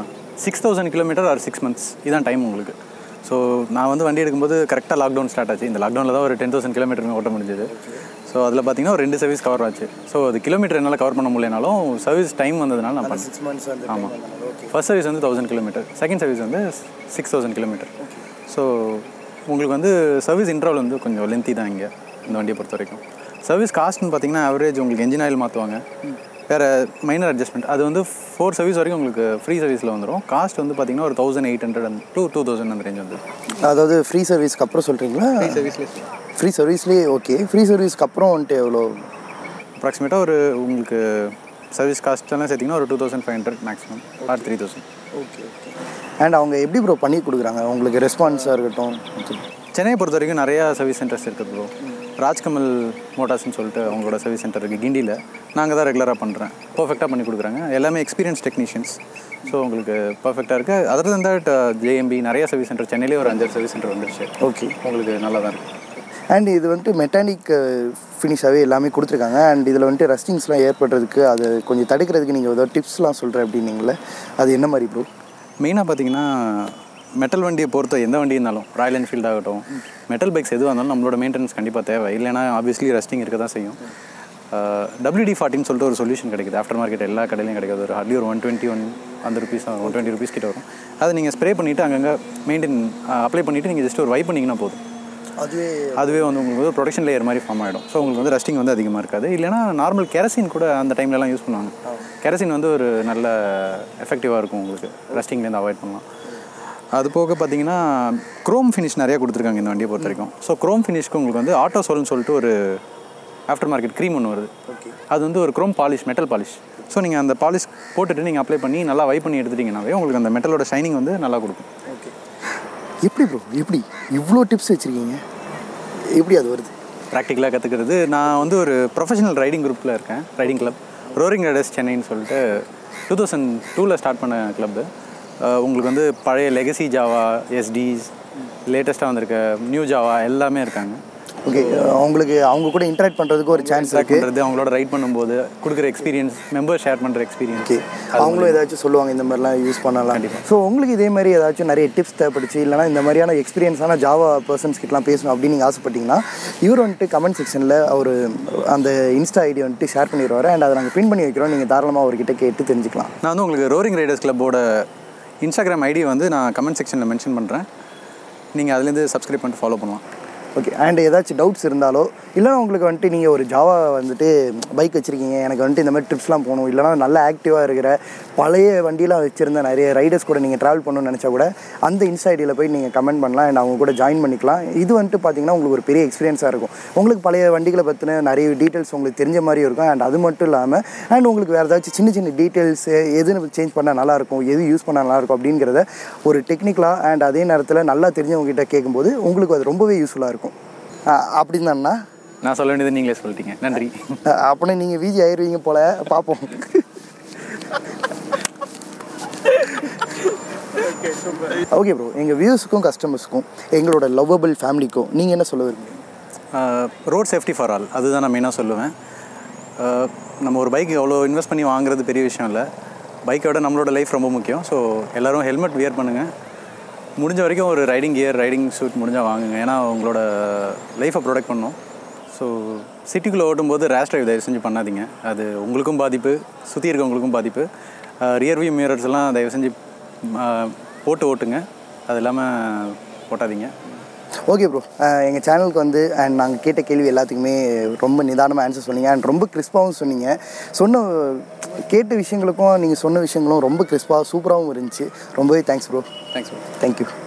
6000 கிலோமீட்டர் ஆர் 6 months இதான் டைம் உங்களுக்கு. ஸோ நான் வந்து வண்டி எடுக்கும்போது கரெக்டாக லாக்டவுன் ஸ்டார்ட் ஆச்சு. இந்த லாக்டவுனில் தான் ஒரு 10,000 கிலோமீட்டர் ஓட்ட முடிஞ்சது. ஸோ அதில் பார்த்தீங்கன்னா ஒரு 2 சர்வீஸ் கவர் ஆச்சு. ஸோ அது கிலோமீட்டர் என்னால் கவர் பண்ண முடியலனாலும் சர்வீஸ் டைம் வந்ததுனால நான் பண்ணேன். 6 months. ஆமாம். ஃபர்ஸ்ட் சர்வீஸ் வந்து 1000 கிலோமீட்டர், செகண்ட் சர்வீஸ் வந்து 6000 கிலோமீட்டர். ஸோ உங்களுக்கு வந்து சர்வீஸ் இன்டர்வல் வந்து கொஞ்சம் லென்த்தி தான் இங்கே இந்த வண்டியை பொறுத்த வரைக்கும். சர்வீஸ் காஸ்ட்னு பார்த்தீங்கன்னா ஆவரேஜ் உங்களுக்கு என்ஜின் ஆயில் மாற்றுவாங்க, வேறு மைனர் அட்ஜஸ்ட்மெண்ட். அது வந்து 4 சர்வீஸ் வரைக்கும் உங்களுக்கு ஃப்ரீ சர்வீஸில் வந்துடும். காஸ்ட் வந்து பார்த்தீங்கன்னா ஒரு 1800 to 2000 அந்த ரேஞ்ச் வந்து. அதாவது ஃப்ரீ சர்வீஸ்க்கு அப்புறம் சொல்கிறீங்களா? ஃப்ரீ சர்வீஸ்லேயே. ஃப்ரீ சர்வீஸ்லேயே. ஓகே, ஃப்ரீ சர்வீஸ்க்கு அப்புறம் வந்துட்டு எவ்வளோ அப்ராக்சிமேட்டாக ஒரு உங்களுக்கு சர்வீஸ் காஸ்ட்டெல்லாம் சேர்த்திங்கன்னா ஒரு 2500 மேக்ஸிமம் ஆர் 3000. ஓகே. அண்ட் அவங்க எப்படி ப்ரோ பண்ணி கொடுக்குறாங்க உங்களுக்கு ரெஸ்பான்ஸாக இருக்கட்டும்? சென்னையை பொறுத்த வரைக்கும் நிறையா சர்வீஸ் சென்டர்ஸ் இருக்குது ப்ரோ. ராஜ்கமல் மோட்டார்ஸ்னு சொல்லிட்டு அவங்களோட சர்வீஸ் சென்டர் இருக்குது கிண்டியில். நாங்கள் தான் ரெகுலராக பண்ணுறேன். பர்ஃபெக்டாக பண்ணி கொடுக்குறாங்க. எல்லாமே எக்ஸ்பீரியன்ஸ் டெக்னீஷியன்ஸ். ஸோ உங்களுக்கு பர்ஃபெக்டாக இருக்குது. அதர் தன் தட் ஜேஎம்பி நிறைய சர்வீஸ் சென்டர் சென்னையிலே ஒரு 5 சர்வீஸ் சென்டர் வந்துருச்சு. ஓகே, உங்களுக்கு நல்லா தான் இருக்குது. அண்ட் இது வந்துட்டு மெக்கானிக் ஃபினிஷாகவே எல்லாமே கொடுத்துருக்காங்க. அண்ட் இதில் வந்துட்டு ரஸ்டிங்ஸ்லாம் ஏற்படுறதுக்கு அதை கொஞ்சம் தடுக்கிறதுக்கு நீங்கள் ஏதோ டிப்ஸ்லாம் சொல்கிறேன் அப்படின்னீங்களே, அது என்ன மாதிரி ப்ரோ? மெயினாக பார்த்தீங்கன்னா மெட்டல் வண்டியை பொறுத்த எந்த வண்டி இருந்தாலும் ராயல் என்ஃபீல்ட் ஆகட்டும், மெட்டல் பைக்ஸ் எதுவாக இருந்தாலும் நம்மளோட மெயின்டெனன்ஸ் கண்டிப்பாக தேவை. இல்லைனா ஆப்வியஸ்லி ரஸ்டிங் இருக்க தான் செய்யும். WD-40 சொல்லிட்டு ஒரு சொல்யூஷன் கிடைக்குது ஆஃப்டர் மார்க்கெட் எல்லா கடையிலையும் கிடைக்காது. ஒரு ஹார்ட்லி ஒரு 121 அந்த ருபீஸ் 120 ருபீஸ் கிட்ட வரும். அதை நீங்கள் ஸ்ப்ரே பண்ணிவிட்டு அங்கங்கே அப்ளை பண்ணிவிட்டு நீங்கள் ஜஸ்ட் ஒரு வைப் பண்ணிங்கன்னா போதும். அதுவே வந்து உங்களுக்கு வந்து ப்ரொடெக்ஷன் லேயர் மாதிரி ஃபார்ம் ஆகிடும். ஸோ உங்களுக்கு வந்து ரஸ்டிங் வந்து அதிகமாக இருக்காது. இல்லைனா நார்மல் கெரசின் கூட அந்த டைம்லலாம் யூஸ் பண்ணுவாங்க. கெரசின் வந்து ஒரு நல்ல எஃபெக்டிவாக இருக்கும், உங்களுக்கு ரஸ்டிங்லேருந்து அவாய்ட் பண்ணலாம். அது போக பார்த்தீங்கன்னா க்ரோம் ஃபினிஷ் நிறையா கொடுத்துருக்காங்க இந்த வண்டியை பொறுத்த வரைக்கும். ஸோ க்ரோம் ஃபினிஷ்க்கு உங்களுக்கு வந்து ஆட்டோ சோல்னு சொல்லிட்டு ஒரு ஆஃப்டர் மார்க்கெட் க்ரீம் ஒன்று வருது. அது வந்து ஒரு chrome polish, metal polish. So நீங்கள் அந்த பாலிஷ் போட்டுட்டு நீங்கள் அப்ளை பண்ணி நல்லா வைப் பண்ணி எடுத்துட்டிங்கனாவே உங்களுக்கு அந்த மெட்டலோட ஷைனிங் வந்து நல்லா கொடுக்கும். ஓகே. எப்படி ப்ரோ, எப்படி இவ்வளோ டிப்ஸ் வச்சுருக்கீங்க? எப்படி அது வருது? ப்ராக்டிக்கலாக கற்றுக்கிறது. நான் வந்து ஒரு ப்ரொஃபஷனல் ரைடிங் குரூப்பில் இருக்கேன், ரைடிங் கிளப் ரோரிங் ரைடர்ஸ் சென்னைன்னு சொல்லிட்டு 2002 ஸ்டார்ட் பண்ண கிளப்பு. உங்களுக்கு வந்து பழைய லெகசி ஜாவா, எஸ்டிஸ், லேட்டஸ்ட்டாக வந்திருக்க நியூ ஜாவா எல்லாமே இருக்காங்க. ஓகே, அவங்க கூட இன்டராக்ட் பண்ணுறதுக்கு ஒரு சான்ஸ் இருக்குது. அவங்களோட ரைட் பண்ணும்போது கொடுக்குற எக்ஸ்பீரியன்ஸ், மெம்பர் ஷேர் பண்ணுற எக்ஸ்பீரியன்ஸ். ஓகே, அவங்களும் ஏதாச்சும் சொல்லுவாங்க இந்த மாதிரிலாம் யூஸ் பண்ணலாம். கண்டிப்பாக. ஸோ உங்களுக்கு இதே மாதிரி ஏதாச்சும் நிறைய டிப்ஸ் தேவைப்படுச்சு, இல்லைனா இந்த மாதிரியான எக்ஸ்பீரியன்ஸான ஜாவா பர்சன்ஸ் கிட்டலாம் பேசணும் அப்படின்னு நீங்கள் ஆசைப்பட்டீங்கன்னா இவர் வந்துட்டு கமெண்ட் செக்ஷனில் அவர் அந்த இன்ஸ்டா ஐடி வந்துட்டு ஷேர் பண்ணிடுவார். அண்ட் அதை நாங்கள் பின் பண்ணி வைக்கிறோம். நீங்கள் தாராளமாக அவர்கிட்ட கேட்டு தெரிஞ்சுக்கலாம். நான் வந்து உங்களுக்கு ரோரிங் ரைடர்ஸ் கிளப்போட இன்ஸ்டாகிராம் ஐடி வந்து நான் கமெண்ட் செக்ஷனில் மென்ஷன் பண்ணுறேன். நீங்கள் அதுலேருந்து சப்ஸ்கிரைப் பண்ணிட்டு ஃபாலோ பண்ணலாம். ஓகே. அண்ட் ஏதாச்சும் டவுட்ஸ் இருந்தாலோ இல்லைனா உங்களுக்கு வந்துட்டு நீங்கள் ஒரு ஜாவா வந்துட்டு பைக் வச்சுருக்கீங்க, எனக்கு வந்துட்டு இந்த மாதிரி ட்ரிப்ஸ்லாம் போகணும், இல்லைனா நல்லா ஆக்டிவாக இருக்கிற பழைய வண்டியெலாம் வச்சுருந்த நிறைய ரைடர்ஸ் கூட நீங்கள் ட்ராவல் பண்ணணும்னு நினச்சா கூட அந்த இன்ஸ்டா ஐடியில் போய் நீங்கள் கமெண்ட் பண்ணலாம் அண்ட் அவங்க கூட ஜாயின் பண்ணிக்கலாம். இது வந்துட்டு பார்த்தீங்கன்னா உங்களுக்கு ஒரு பெரிய எக்ஸ்பீரியன்ஸாக இருக்கும். உங்களுக்கு பழைய வண்டிகளை பற்றின நிறைய டீட்டெயில்ஸ் உங்களுக்கு தெரிஞ்ச மாதிரி இருக்கும். அண்ட் அது மட்டும் இல்லாமல் அண்ட் உங்களுக்கு வேறு ஏதாச்சும் சின்ன சின்ன டீட்டெயில்ஸு எது சேஞ்ச் பண்ணால் நல்லாயிருக்கும், எது யூஸ் பண்ணால் நல்லாயிருக்கும் அப்படிங்கிறத ஒரு டெக்னிக்கலாக அண்ட் அதே நேரத்தில் நல்லா தெரிஞ்சவங்ககிட்ட கேட்கும்போது உங்களுக்கு அது ரொம்பவே யூஸ்ஃபுல்லாக இருக்கும். அப்படின்னு தான்ண்ணா நான் சொல்ல வேண்டியது நீங்களே சொல்லிட்டீங்க. நன்றி. அப்படின்னா நீங்கள் வீஜி ஆயிடுவீங்க போல், பார்ப்போம். ஓகே ப்ரோ, எங்கள் வியூஸுக்கும் கஸ்டமர்ஸுக்கும் எங்களோட லவ்வபிள் ஃபேமிலிக்கும் நீங்கள் என்ன சொல்ல விரும்புங்க? ரோட் சேஃப்டி ஃபார் ஆல், அதுதான் நான் மெயினாக சொல்லுவேன். நம்ம ஒரு பைக் எவ்வளோ இன்வெஸ்ட் பண்ணி வாங்குறது பெரிய விஷயம் இல்லை. பைக்கை விட நம்மளோட லைஃப் ரொம்ப முக்கியம். ஸோ எல்லோரும் ஹெல்மெட் வியர் பண்ணுங்கள். முடிஞ்ச வரைக்கும் ஒரு ரைடிங் கியர், ரைடிங் சூட் முடிஞ்சால் வாங்குங்க. ஏன்னா உங்களோட லைஃப்பை ப்ரொடெக்ட் பண்ணணும். ஸோ சிட்டிக்குள்ளே ஓட்டும்போது ரேஷ் டிரைவ் தயவு செஞ்சு பண்ணாதீங்க. அது உங்களுக்கும் பாதிப்பு, சுற்றி இருக்கவங்களுக்கும் பாதிப்பு. ரியர்வியூ மிரர்ஸ் எல்லாம் தயவு செஞ்சு போட்டு ஓட்டுங்க. அது இல்லாமல் ஓட்டாதீங்க. ஓகே ப்ரோ, எங்கள் சேனலுக்கு வந்து அண்ட் நாங்கள் கேட்ட கேள்வி எல்லாத்துக்குமே ரொம்ப நிதானமாக ஆன்சர் சொன்னீங்க அண்ட் ரொம்ப கிறிஸ்பாகவும் சொன்னீங்க. கேட்ட விஷயங்களுக்கும் நீங்கள் சொன்ன விஷயங்களும் ரொம்ப கிறிஸ்பாக சூப்பராகவும் இருந்துச்சு. ரொம்பவே thanks bro. Thanks bro. Thank you.